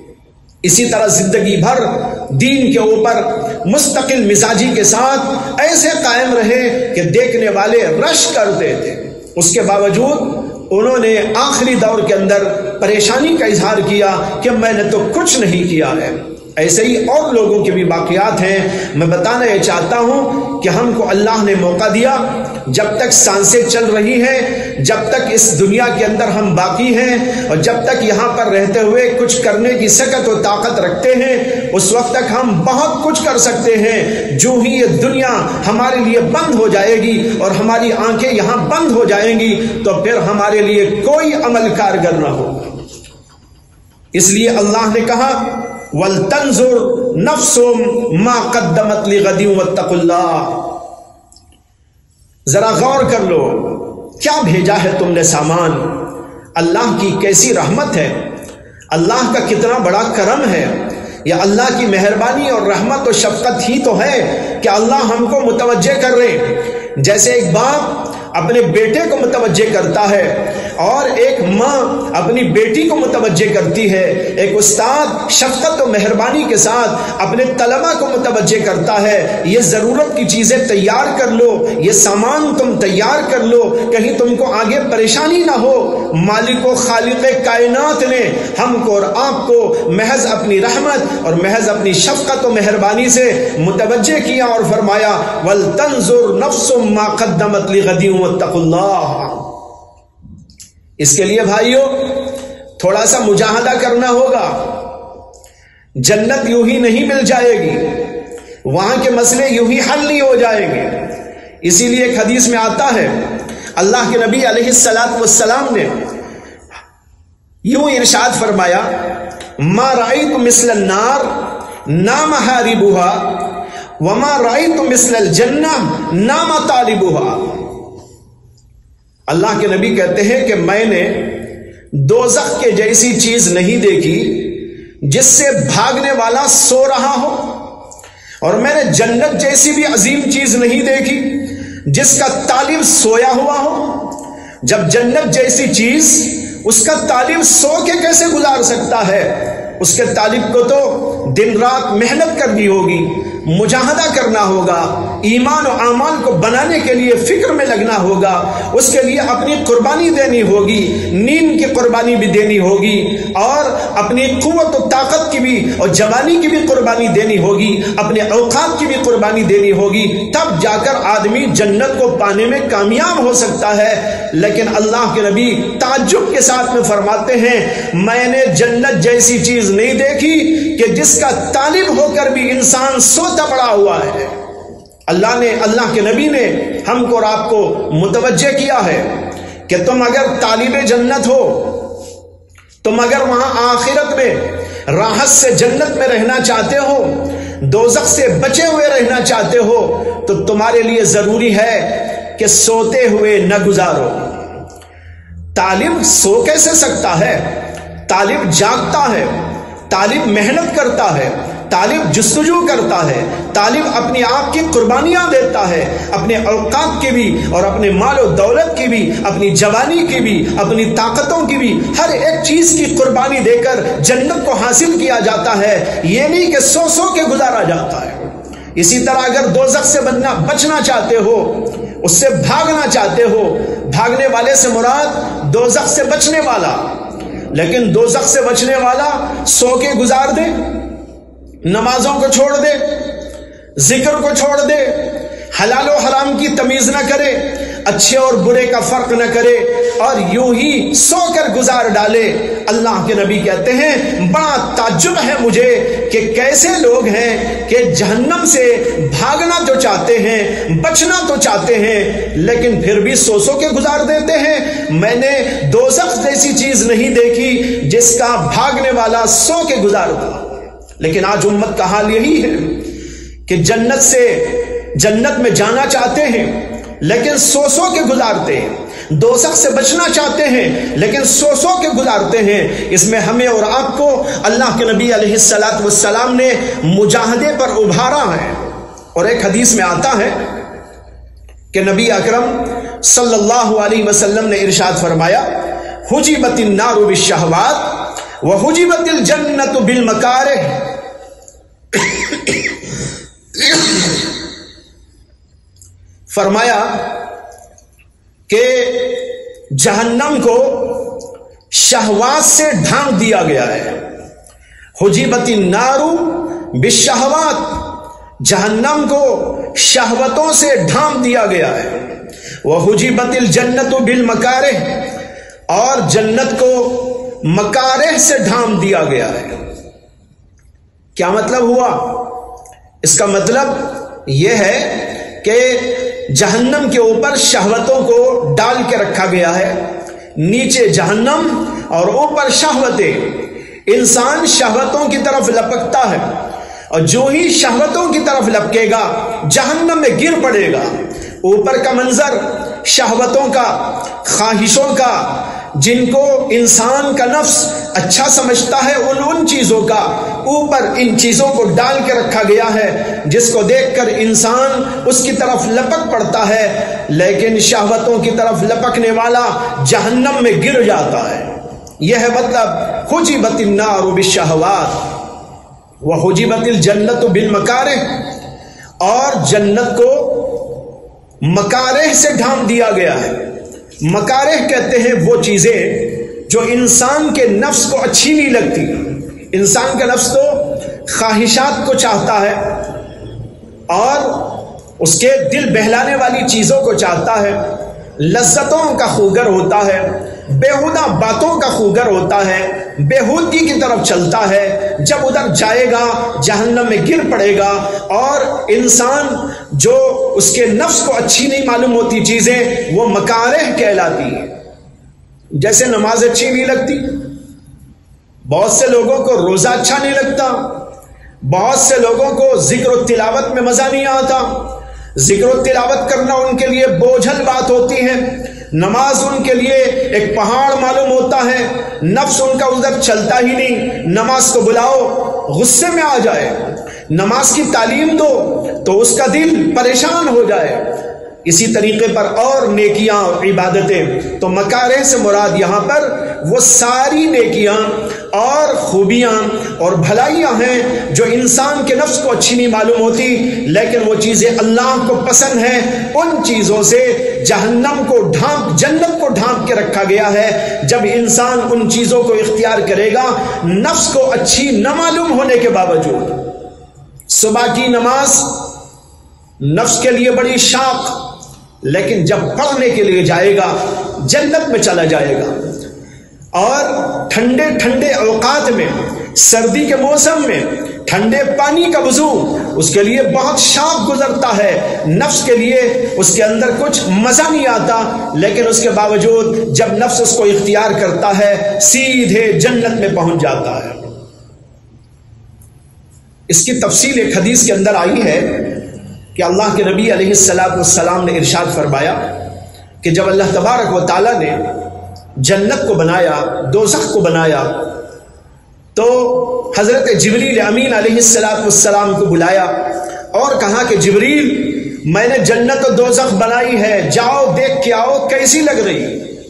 S1: اسی طرح زندگی بھر دین کے اوپر مستقل مزاجی کے ساتھ ایسے قائم رہے کہ دیکھنے والے رش کرتے تھے، اس کے باوجود انہوں نے آخری دور کے اندر پریشانی کا اظہار کیا کہ میں نے تو کچھ نہیں کیا ہے۔ ایسے ہی اور لوگوں کے بھی واقعات ہیں۔ میں بتانا یہ چاہتا ہوں کہ ہم کو اللہ نے موقع دیا، جب تک سانسیں چل رہی ہیں، جب تک اس دنیا کے اندر ہم باقی ہیں اور جب تک یہاں پر رہتے ہوئے کچھ کرنے کی سکت و طاقت رکھتے ہیں، اس وقت تک ہم بہت کچھ کر سکتے ہیں۔ جو ہی یہ دنیا ہمارے لیے بند ہو جائے گی اور ہماری آنکھیں یہاں بند ہو جائیں گی تو پھر ہمارے لیے کوئی عمل کارگر نہ ہوگا۔ اس لیے اللہ نے کہا وَلْتَنْظُرْ نَفْسٌ مَا قَدَّمَتْ لِغَدٍ وَاتَّقُوا اللَّهَ، ذرا غور کر لو کیا بھیجا ہے تم نے سامان۔ اللہ کی کیسی رحمت ہے، اللہ کا کتنا بڑا کرم ہے، یا اللہ کی مہربانی اور رحمت و شفقت ہی تو ہے کہ اللہ ہم کو متوجہ کر رہے۔ جیسے ایک باپ اپنے بیٹے کو متوجہ کرتا ہے اور ایک ماں اپنی بیٹی کو متوجہ کرتی ہے، ایک استاد شفقت و مہربانی کے ساتھ اپنے طلبہ کو متوجہ کرتا ہے، یہ ضرورت کی چیزیں تیار کر لو، یہ سامان تم تیار کر لو، کہیں تم کو آگے پریشانی نہ ہو۔ مالک و خالق کائنات نے ہم کو اور آپ کو محض اپنی رحمت اور محض اپنی شفقت و مہربانی سے متوجہ کیا اور فرمایا وَلْتَنْظُرْ نَفْسٌ مَا قَدَّمَتْ لِغَدٍ وَاتَّقُوا اللَّهَ۔ اس کے لیے بھائیو تھوڑا سا مجاہدہ کرنا ہوگا۔ جنت یوں ہی نہیں مل جائے گی، وہاں کے مسئلے یوں ہی حل نہیں ہو جائیں گے۔ اسی لیے ایک حدیث میں آتا ہے اللہ کے نبی علیہ الصلاۃ والسلام نے یوں ارشاد فرمایا ما رأیت مثل النار نام حاربها وما رأیت مثل الجنہ نام طالبها۔ اللہ کے نبی کہتے ہیں کہ میں نے دوزخ کے جیسی چیز نہیں دیکھی جس سے بھاگنے والا سو رہا ہو، اور میں نے جنت جیسی بھی عظیم چیز نہیں دیکھی جس کا طالب سویا ہوا ہو۔ جب جنت جیسی چیز اس کا طالب سو کے کیسے گزار سکتا ہے؟ اس کے طالب کو تو دن رات محنت کرنی ہوگی، مجاہدہ کرنا ہوگا، ایمان و اعمال کو بنانے کے لیے فکر میں لگنا ہوگا، اس کے لیے اپنی قربانی دینی ہوگی، نیند کی قربانی بھی دینی ہوگی اور اپنی قوت و طاقت کی بھی اور جوانی کی بھی قربانی دینی ہوگی، اپنے اوقات کی بھی قربانی دینی ہوگی، تب جا کر آدمی جنت کو پانے میں کامیاب ہو سکتا ہے۔ لیکن اللہ کے نبی تعجب کے ساتھ میں فرماتے ہیں میں نے جنت جیسی چیز نہیں دیکھی کہ جس کا طالب ہو کر بھی انسان سوتا پڑا ہوا ہے۔ اللہ نے اللہ کے نبی نے ہم کو اور آپ کو متوجہ کیا ہے کہ تم اگر طالب جنت ہو تم اگر وہاں آخرت میں راحت سے جنت میں رہنا چاہتے ہو، دوزخ سے بچے ہوئے رہنا چاہتے ہو، تو تمہارے لیے ضروری ہے کہ سوتے ہوئے نہ گزارو۔ طالب سو کیسے سکتا ہے؟ طالب جاگتا ہے، طالب محنت کرتا ہے، طالب جستجو کرتا ہے، طالب اپنی آپ کی قربانیاں دیتا ہے، اپنے اوقات کی بھی اور اپنے مال و دولت کی بھی، اپنی جوانی کی بھی، اپنی طاقتوں کی بھی، ہر ایک چیز کی قربانی دے کر جنت کو حاصل کیا جاتا ہے، یہ نہیں کہ سو سو کے گزارا جاتا ہے۔ اسی طرح اگر دوزخ سے بچنا بچنا چاہتے ہو، اس سے بھاگنا چاہتے ہو، بھاگنے والے سے مراد دوزخ سے بچنے والا، لیکن دوزخ سے بچنے والا سو کے گزار دے، نمازوں کو چھوڑ دے، ذکر کو چھوڑ دے، حلال و حرام کی تمیز نہ کرے، اچھے اور برے کا فرق نہ کرے، اور یوں ہی سو کر گزار ڈالے۔ اللہ کے نبی کہتے ہیں بڑا تعجب ہے مجھے کہ کیسے لوگ ہیں کہ جہنم سے بھاگنا تو چاہتے ہیں، بچنا تو چاہتے ہیں، لیکن پھر بھی سو سو کے گزار دیتے ہیں۔ میں نے دوزخ جیسی چیز نہیں دیکھی جس کا بھاگنے والا سو کے گزارتا۔ لیکن آج امت کا حال یہی ہے کہ جنت سے جنت میں جانا چاہتے ہیں لیکن سو سو کے گزارتے ہیں، دوزخ سے بچنا چاہتے ہیں لیکن سو سو کے گزارتے ہیں۔ اس میں ہمیں اور آپ کو اللہ کے نبی علیہ الصلاۃ والسلام نے مجاہدے پر ابھارا ہے۔ اور ایک حدیث میں آتا ہے کہ نبی اکرم صلی اللہ علیہ وسلم نے ارشاد فرمایا، حجبت النار بالشہوات وحجبت الجنت بالمکارہ۔ فرمایا کہ جہنم کو شہوات سے ڈھانپ دیا گیا ہے۔ حجبت النار بالشہوات، جہنم کو شہوتوں سے ڈھانپ دیا گیا ہے۔ وحجبت الجنت بالمکارہ، اور جنت کو مکارہ سے ڈھانپ دیا گیا ہے۔ کیا مطلب ہوا؟ اس کا مطلب یہ ہے کہ جہنم کے اوپر شہوتوں کو ڈال کے رکھا گیا ہے، نیچے جہنم اور اوپر شہوتیں۔ انسان شہوتوں کی طرف لپکتا ہے، اور جو ہی شہوتوں کی طرف لپکے گا جہنم میں گر پڑے گا۔ اوپر کا منظر شہوتوں کا، خواہشوں کا، جن کو انسان کا نفس اچھا سمجھتا ہے، ان ان چیزوں کا اوپر ان چیزوں کو ڈال کے رکھا گیا ہے، جس کو دیکھ کر انسان اس کی طرف لپک پڑتا ہے، لیکن شہوتوں کی طرف لپکنے والا جہنم میں گر جاتا ہے۔ یہ ہے مطلب حجبت النار بالشہوات وحجبت الجنت بالمکارہ، اور جنت کو مکارہ سے ڈھانپ دیا گیا ہے۔ مکارہ کہتے ہیں وہ چیزیں جو انسان کے نفس کو اچھی نہیں لگتی۔ انسان کا نفس تو خواہشات کو چاہتا ہے اور اس کے دل بہلانے والی چیزوں کو چاہتا ہے، لذتوں کا خوگر ہوتا ہے، بیہودہ باتوں کا خوگر ہوتا ہے، بیہودگی کی طرف چلتا ہے۔ جب ادھر جائے گا جہنم میں گر پڑے گا، اور انسان جو اس کے نفس کو اچھی نہیں معلوم ہوتی چیزیں، وہ مکارہ کہلاتی ہیں۔ جیسے نماز اچھی نہیں لگتی، بہت سے لوگوں کو روزہ اچھا نہیں لگتا، بہت سے لوگوں کو ذکر و تلاوت میں مزہ نہیں آتا، ذکر و تلاوت کرنا ان کے لیے بوجھل بات ہوتی ہے، نماز ان کے لیے ایک پہاڑ معلوم ہوتا ہے، نفس ان کا ادھر چلتا ہی نہیں۔ نماز کو بلاؤ غصے میں آ جائے، نماز کی تعلیم دو تو اس کا دل پریشان ہو جائے۔ اسی طریقے پر اور نیکیاں اور عبادتیں، تو مکارہ سے مراد یہاں پر وہ ساری نیکیاں اور خوبیاں اور بھلائیاں ہیں جو انسان کے نفس کو اچھی نہیں معلوم ہوتی، لیکن وہ چیزیں اللہ کو پسند ہیں۔ ان چیزوں سے جہنم کو ڈھانپ جنت کو ڈھانپ کے رکھا گیا ہے۔ جب انسان ان چیزوں کو اختیار کرے گا نفس کو اچھی نہ معلوم ہونے کے باوجود، صبح کی نماز نفس کے لیے بڑی شاق، لیکن جب پڑھنے کے لیے جائے گا جنت میں چلا جائے گا۔ اور ٹھنڈے ٹھنڈے اوقات میں، سردی کے موسم میں ٹھنڈے پانی کا وضو اس کے لیے بہت شاق گزرتا ہے، نفس کے لیے اس کے اندر کچھ مزہ نہیں آتا، لیکن اس کے باوجود جب نفس اس کو اختیار کرتا ہے سیدھے جنت میں پہنچ جاتا ہے۔ اس کی تفصیل ایک حدیث کے اندر آئی ہے کہ اللہ کے نبی علیہ الصلوۃ والسلام نے ارشاد فرمایا کہ جب اللہ تبارک و تعالیٰ نے جنت کو بنایا، دوزخ کو بنایا، تو حضرت جبریل امین علیہ الصلوۃ والسلام کو بلایا اور کہا کہ جبریل، میں نے جنت و دوزخ بنائی ہے، جاؤ دیکھ کے آؤ کیسی لگ رہی۔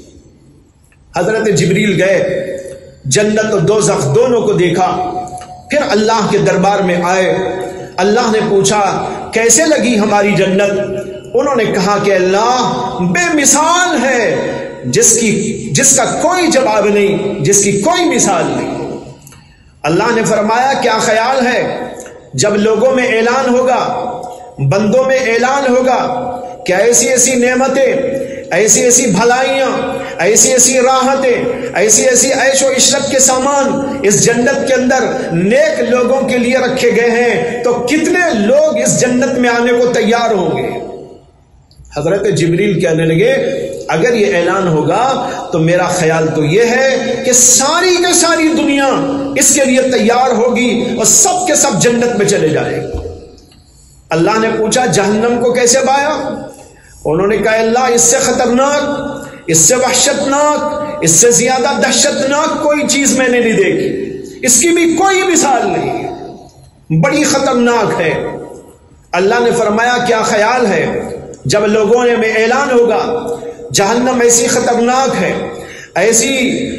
S1: حضرت جبریل گئے، جنت و دوزخ دونوں کو دیکھا، پھر اللہ کے دربار میں آئے، اللہ نے پوچھا کیسے لگی ہماری جنت؟ انہوں نے کہا کہ اللہ بے مثال ہے، جس کی جس کا کوئی جواب نہیں، جس کی کوئی مثال نہیں۔ اللہ نے فرمایا کیا خیال ہے جب لوگوں میں اعلان ہوگا، بندوں میں اعلان ہوگا کہ ایسی ایسی نعمتیں، ایسی ایسی بھلائیاں، ایسی ایسی راحتیں، ایسی ایسی عیش و عشرت کے سامان اس جنت کے اندر نیک لوگوں کے لیے رکھے گئے ہیں، تو کتنے لوگ اس جنت میں آنے کو تیار ہوں گے؟ حضرت جبریل کہنے لگے اگر یہ اعلان ہوگا تو میرا خیال تو یہ ہے کہ ساری کی ساری دنیا اس کے لیے تیار ہوگی اور سب کے سب جنت میں چلے جائیں گے۔ اللہ نے پوچھا جہنم کو کیسے بایا؟ انہوں نے کہا اللہ اس سے خطرناک، اس سے وحشتناک، اس سے زیادہ دہشتناک کوئی چیز میں نے نہیں دیکھی، اس کی بھی کوئی مثال نہیں، بڑی خطرناک ہے۔ اللہ نے فرمایا کیا خیال ہے جب لوگوں نے میں اعلان ہوگا جہنم ایسی خطرناک ہے، ایسی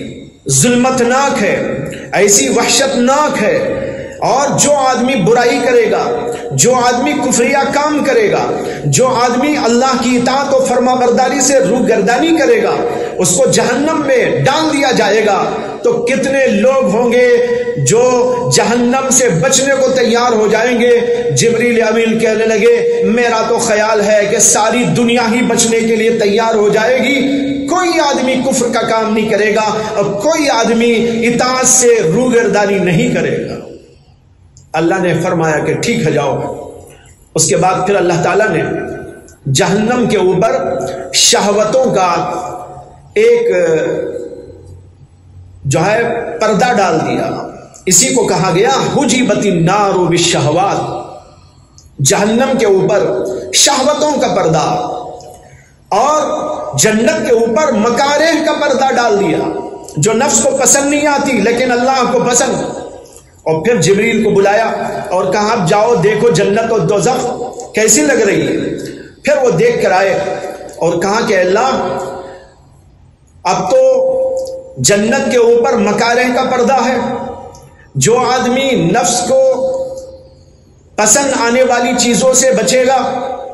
S1: ظلمتناک ہے، ایسی وحشتناک ہے، اور جو آدمی برائی کرے گا، جو آدمی کفریہ کام کرے گا، جو آدمی اللہ کی اطاعت و فرما برداری سے روگردانی کرے گا، اس کو جہنم میں ڈال دیا جائے گا، تو کتنے لوگ ہوں گے جو جہنم سے بچنے کو تیار ہو جائیں گے؟ جبریل امین کہنے لگے میرا تو خیال ہے کہ ساری دنیا ہی بچنے کے لیے تیار ہو جائے گی، کوئی آدمی کفر کا کام نہیں کرے گا اور کوئی آدمی اطاعت سے روگردانی نہیں کرے گا۔ اللہ نے فرمایا کہ ٹھیک ہے جاؤ۔ اس کے بعد پھر اللہ تعالیٰ نے جہنم کے اوپر شہوتوں کا ایک جو ہے پردہ ڈال دیا، اسی کو کہا گیا حجبت النار بالشہوات، جہنم کے اوپر شہوتوں کا پردہ، اور جنت کے اوپر مکارہ کا پردہ ڈال دیا، جو نفس کو پسند نہیں آتی لیکن اللہ کو پسند۔ اور پھر جبریل کو بلایا اور کہا اب جاؤ دیکھو جنت اور دوزخ کیسی لگ رہی ہے۔ پھر وہ دیکھ کر آئے اور کہا کہ اللہ اب تو جنت کے اوپر مکارہ کا پردہ ہے، جو آدمی نفس کو پسند آنے والی چیزوں سے بچے گا،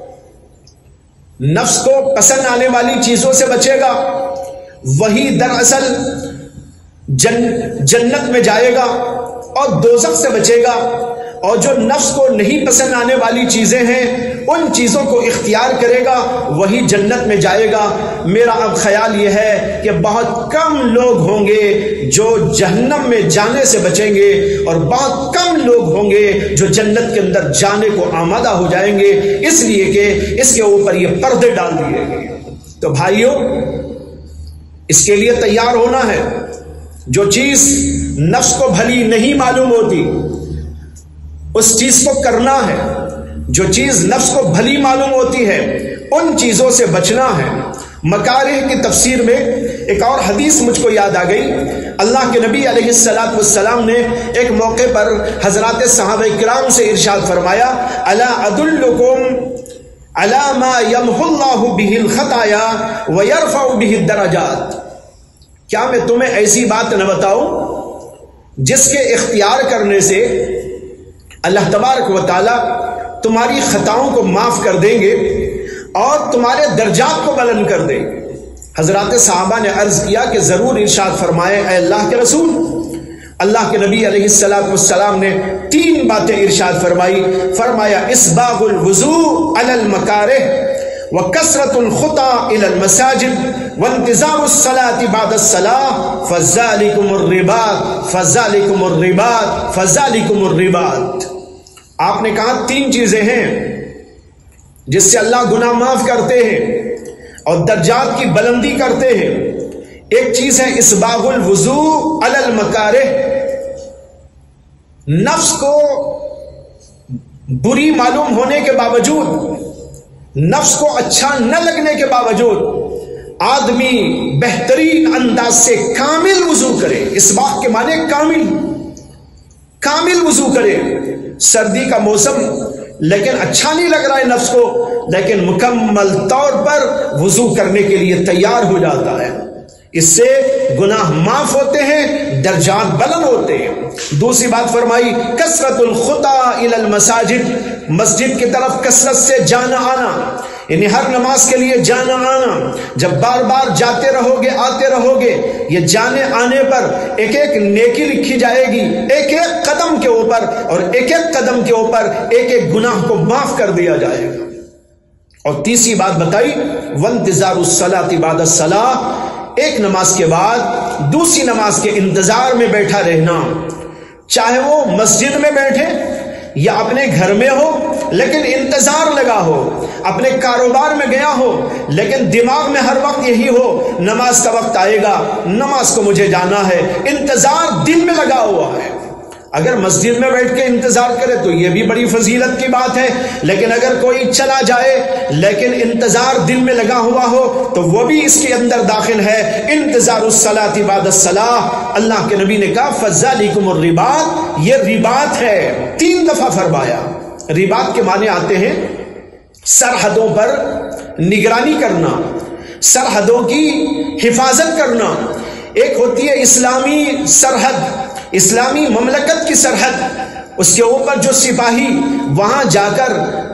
S1: نفس کو پسند آنے والی چیزوں سے بچے گا، وہی دراصل جن جنت میں جائے گا، اور دوزخ سے بچے گا، اور جو نفس کو نہیں پسند آنے والی چیزیں ہیں ان چیزوں کو اختیار کرے گا وہی جنت میں جائے گا۔ میرا اب خیال یہ ہے کہ بہت کم لوگ ہوں گے جو جہنم میں جانے سے بچیں گے، اور بہت کم لوگ ہوں گے جو جنت کے اندر جانے کو آمادہ ہو جائیں گے، اس لیے کہ اس کے اوپر یہ پردے ڈال دیے گئے۔ تو بھائیوں اس کے لیے تیار ہونا ہے۔ جو چیز نفس کو بھلی نہیں معلوم ہوتی اس چیز کو کرنا ہے، جو چیز نفس کو بھلی معلوم ہوتی ہے ان چیزوں سے بچنا ہے۔ مکارہ کی تفسیر میں ایک اور حدیث مجھ کو یاد آ گئی۔ اللہ کے نبی علیہ الصلوۃ والسلام نے ایک موقع پر حضرات صحابہ کرام سے ارشاد فرمایا الا ادلکم علی ما یمحو اللہ بہ الخطایا ویرفع بہ الدرجات، کیا میں تمہیں ایسی بات نہ بتاؤں جس کے اختیار کرنے سے اللہ تبارک و تعالی تمہاری خطاؤں کو معاف کر دیں گے اور تمہارے درجات کو بلند کر دیں گے؟ حضرات صحابہ نے عرض کیا کہ ضرور، ارشاد فرمائے اے اللہ کے رسول۔ اللہ کے نبی علیہ الصلوۃ والسلام نے تین باتیں ارشاد فرمائی، فرمایا اسباغ الوضوء علی المکارہ وکثرۃ الخطا الی المساجد وانتظار الصلاة بعد الصلاة فذلکم الرباط فذلکم الرباط فذلکم الرباط۔ آپ نے کہا تین چیزیں ہیں جس سے اللہ گناہ معاف کرتے ہیں اور درجات کی بلندی کرتے ہیں. ایک چیز ہے اسباغ الوضوء علی المکارہ. نفس کو بری معلوم ہونے کے باوجود، نفس کو اچھا نہ لگنے کے باوجود آدمی بہترین انداز سے کامل وضو کرے. اسباغ کے معنی کامل کامل وضو کرے. سردی کا موسم لیکن اچھا نہیں لگ رہا ہے نفس کو، لیکن مکمل طور پر وضو کرنے کے لیے تیار ہو جاتا ہے. اس سے گناہ معاف ہوتے ہیں، درجات بلند ہوتے ہیں. دوسری بات فرمائی کثرت الخطا الی المساجد. مسجد کی طرف کثرت سے جانا آنا، یعنی ہر نماز کے لیے جانا آنا. جب بار بار جاتے رہو گے آتے رہو گے، یہ جانے آنے پر ایک ایک نیکی لکھی جائے گی، ایک ایک قدم کے اوپر، اور ایک ایک قدم کے اوپر ایک ایک گناہ کو معاف کر دیا جائے گا. اور تیسری بات بتائی وانتظار الصلاۃ بعد الصلاۃ. ایک نماز کے بعد دوسری نماز کے انتظار میں بیٹھا رہنا، چاہے وہ مسجد میں بیٹھے یا اپنے گھر میں ہو لیکن انتظار لگا ہو، اپنے کاروبار میں گیا ہو لیکن دماغ میں ہر وقت یہی ہو نماز کا وقت آئے گا، نماز کو مجھے جانا ہے. انتظار دل میں لگا ہوا ہے. اگر مسجد میں بیٹھ کے انتظار کرے تو یہ بھی بڑی فضیلت کی بات ہے، لیکن اگر کوئی چلا جائے لیکن انتظار دل میں لگا ہوا ہو تو وہ بھی اس کے اندر داخل ہے. انتظار الصلاۃ بعد الصلاۃ. اللہ کے نبی نے کہا فذالکم الرباط. یہ رباط ہے، تین دفعہ فرمایا. رباط کے معنی آتے ہیں سرحدوں پر نگرانی کرنا، سرحدوں کی حفاظت کرنا. ایک ہوتی ہے اسلامی سرحد، اسلامی مملکت کی سرحد، اس کے اوپر جو سپاہی وہاں جا کر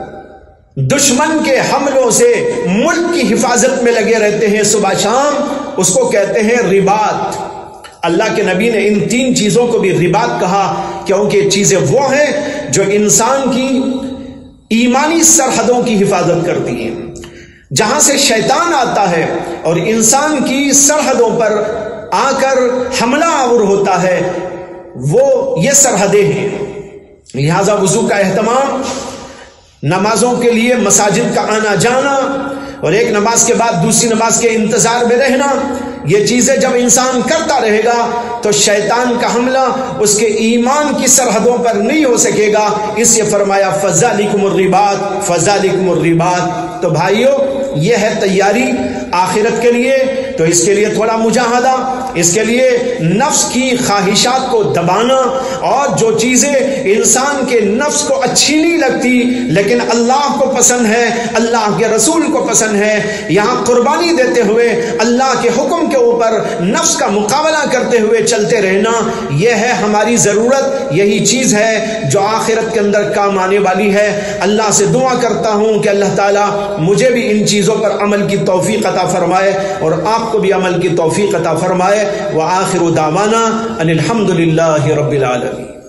S1: دشمن کے حملوں سے ملک کی حفاظت میں لگے رہتے ہیں صبح شام، اس کو کہتے ہیں رباط. اللہ کے نبی نے ان تین چیزوں کو بھی رباط کہا کیونکہ یہ چیزیں وہ ہیں جو انسان کی ایمانی سرحدوں کی حفاظت کرتی ہیں. جہاں سے شیطان آتا ہے اور انسان کی سرحدوں پر آ کر حملہ آور ہوتا ہے، وہ یہ سرحدیں ہیں. لہذا وضو کا اہتمام، نمازوں کے لیے مساجد کا آنا جانا، اور ایک نماز کے بعد دوسری نماز کے انتظار میں رہنا، یہ چیزیں جب انسان کرتا رہے گا تو شیطان کا حملہ اس کے ایمان کی سرحدوں پر نہیں ہو سکے گا. اس سے فرمایا فذالکم الرباط، فذالکم الرباط. تو بھائیو یہ ہے تیاری آخرت کے لیے. تو اس کے لیے تھوڑا مجاہدہ، اس کے لیے نفس کی خواہشات کو دبانا، اور جو چیزیں انسان کے نفس کو اچھی نہیں لگتی لیکن اللہ کو پسند ہے، اللہ کے رسول کو پسند ہے، یہاں قربانی دیتے ہوئے اللہ کے حکم کے اوپر نفس کا مقابلہ کرتے ہوئے چلتے رہنا، یہ ہے ہماری ضرورت. یہی چیز ہے جو آخرت کے اندر کام آنے والی ہے. اللہ سے دعا کرتا ہوں کہ اللہ تعالیٰ مجھے بھی ان چیزوں پر عمل کی توفیق عطا فرمائے اور آپ کو بھی عمل کی توفیق عطا فرمائے. وآخر دعوانا ان الحمد للہ رب العالمین.